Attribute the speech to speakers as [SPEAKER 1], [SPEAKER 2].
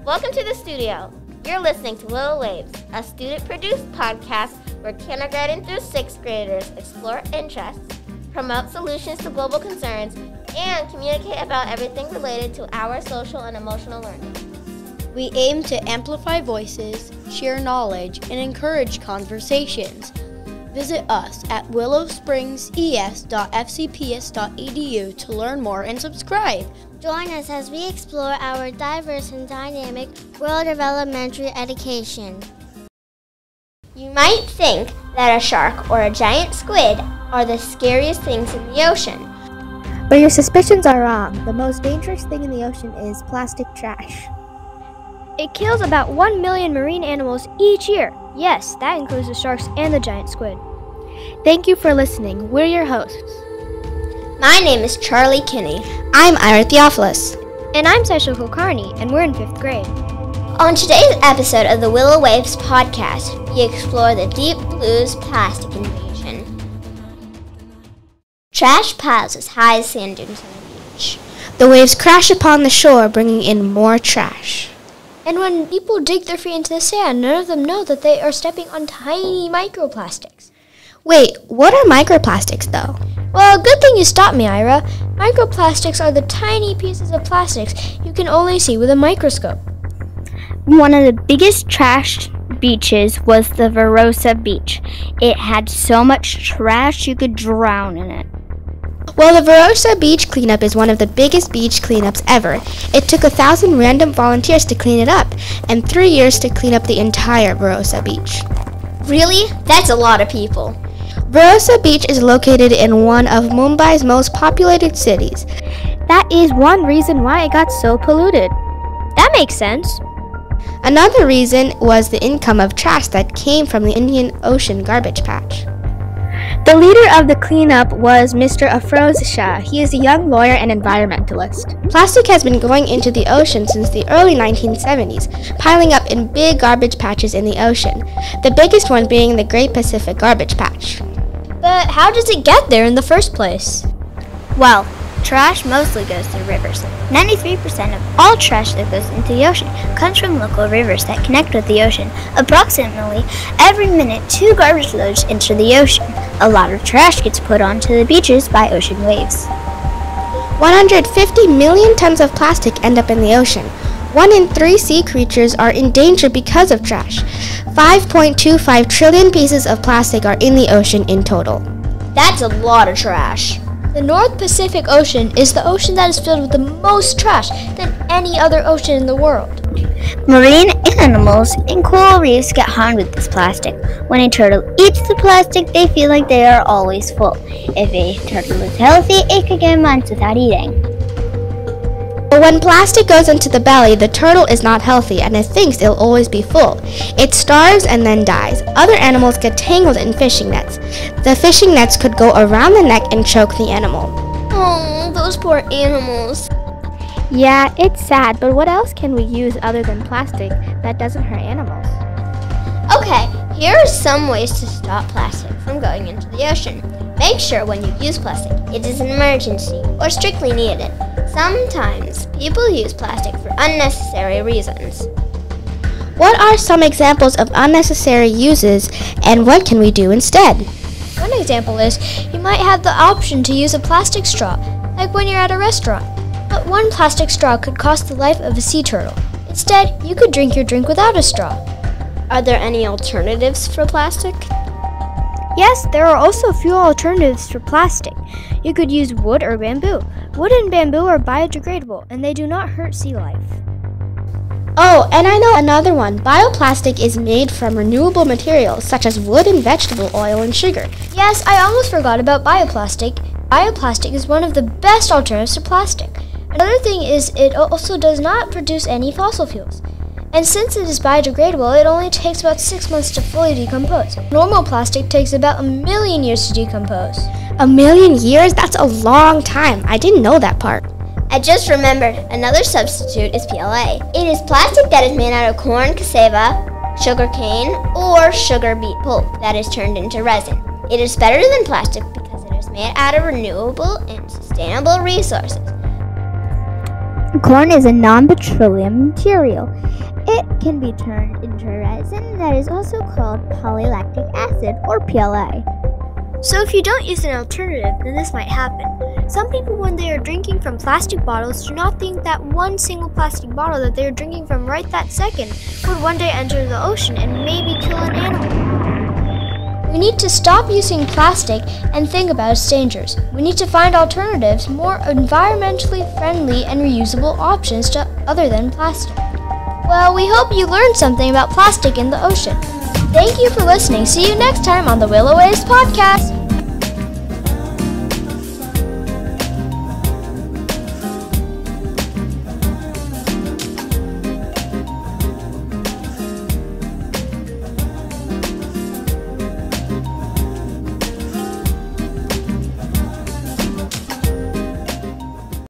[SPEAKER 1] Welcome to the studio. You're listening to Little Waves, a student-produced podcast where kindergarten through 6th graders explore interests, promote solutions to global concerns, and communicate about everything related to our social and emotional learning.
[SPEAKER 2] We aim to amplify voices, share knowledge, and encourage conversations. Visit us at willowspringses.fcps.edu to learn more and subscribe.
[SPEAKER 3] Join us as we explore our diverse and dynamic world of elementary education.
[SPEAKER 1] You might think that a shark or a giant squid are the scariest things in the ocean.
[SPEAKER 4] But your suspicions are wrong. The most dangerous thing in the ocean is plastic trash.
[SPEAKER 5] It kills about 1 million marine animals each year. Yes, that includes the sharks and the giant squid.
[SPEAKER 4] Thank you for listening. We're your hosts.
[SPEAKER 1] My name is Charlie Kinney.
[SPEAKER 2] I'm Ira Theophilus.
[SPEAKER 5] And I'm Sasha Kulkarni, and we're in 5th grade.
[SPEAKER 1] On today's episode of the Willow Waves podcast, we explore the deep blue's plastic invasion. Trash piles as high as sand dunes on the beach.
[SPEAKER 2] The waves crash upon the shore, bringing in more trash.
[SPEAKER 5] And when people dig their feet into the sand, none of them know that they are stepping on tiny microplastics.
[SPEAKER 2] Wait, what are microplastics though?
[SPEAKER 5] Well, good thing you stopped me, Ira. Microplastics are the tiny pieces of plastics you can only see with a microscope.
[SPEAKER 6] One of the biggest trashed beaches was the Varosa Beach. It had so much trash you could drown in it.
[SPEAKER 2] Well, the Varosa Beach cleanup is one of the biggest beach cleanups ever. It took 1,000 random volunteers to clean it up, and 3 years to clean up the entire Varosa Beach.
[SPEAKER 1] Really? That's a lot of people.
[SPEAKER 2] Varosa Beach is located in one of Mumbai's most populated cities.
[SPEAKER 4] That is one reason why it got so polluted.
[SPEAKER 5] That makes sense.
[SPEAKER 2] Another reason was the income of trash that came from the Indian Ocean garbage patch.
[SPEAKER 4] The leader of the cleanup was Mr. Afroz Shah. He is a young lawyer and environmentalist.
[SPEAKER 2] Plastic has been going into the ocean since the early 1970s, piling up in big garbage patches in the ocean, the biggest one being the Great Pacific Garbage Patch.
[SPEAKER 5] But how does it get there in the first place?
[SPEAKER 6] Well, trash mostly goes through rivers. 93% of all trash that goes into the ocean comes from local rivers that connect with the ocean. Approximately every minute, 2 garbage loads enter the ocean. A lot of trash gets put onto the beaches by ocean waves.
[SPEAKER 2] 150 million tons of plastic end up in the ocean. 1 in 3 sea creatures are in danger because of trash. 5.25 trillion pieces of plastic are in the ocean in total.
[SPEAKER 1] That's a lot of trash.
[SPEAKER 5] The North Pacific Ocean is the ocean that is filled with the most trash than any other ocean in the world.
[SPEAKER 6] Marine animals and coral reefs get harmed with this plastic. When a turtle eats the plastic, they feel like they are always full. If a turtle is healthy, it could go months without eating.
[SPEAKER 2] But when plastic goes into the belly, the turtle is not healthy and it thinks it'll always be full. It starves and then dies. Other animals get tangled in fishing nets. The fishing nets could go around the neck and choke the animal.
[SPEAKER 1] Oh, those poor animals.
[SPEAKER 4] Yeah, it's sad, but what else can we use other than plastic that doesn't hurt animals?
[SPEAKER 1] Okay, here are some ways to stop plastic from going into the ocean. Make sure when you use plastic, it is an emergency or strictly needed. Sometimes people use plastic for unnecessary reasons.
[SPEAKER 2] What are some examples of unnecessary uses and what can we do instead?
[SPEAKER 5] One example is you might have the option to use a plastic straw, like when you're at a restaurant. But one plastic straw could cost the life of a sea turtle. Instead, you could drink your drink without a straw.
[SPEAKER 1] Are there any alternatives for plastic?
[SPEAKER 5] Yes, there are also a few alternatives for plastic. You could use wood or bamboo. Wood and bamboo are biodegradable, and they do not hurt sea life.
[SPEAKER 2] Oh, and I know another one. Bioplastic is made from renewable materials such as wood and vegetable oil and sugar.
[SPEAKER 5] Yes, I almost forgot about bioplastic. Bioplastic is one of the best alternatives to plastic. Another thing is it also does not produce any fossil fuels. And since it is biodegradable, it only takes about 6 months to fully decompose. Normal plastic takes about 1 million years to decompose.
[SPEAKER 2] 1 million years? That's a long time. I didn't know that part.
[SPEAKER 1] I just remembered another substitute is PLA. It is plastic that is made out of corn, cassava, sugar cane, or sugar beet pulp that is turned into resin. It is better than plastic because it is made out of renewable and sustainable resources.
[SPEAKER 6] Corn is a non-petroleum material. It can be turned into resin that is also called polylactic acid, or PLA.
[SPEAKER 5] So if you don't use an alternative, then this might happen. Some people, when they are drinking from plastic bottles, do not think that one single plastic bottle that they are drinking from right that second would one day enter the ocean and maybe kill an animal. We need to stop using plastic and think about its dangers. We need to find alternatives, more environmentally friendly and reusable options other than plastic. Well, we hope you learned something about plastic in the ocean. Thank you for listening. See you next time on the Willow Waves Podcast.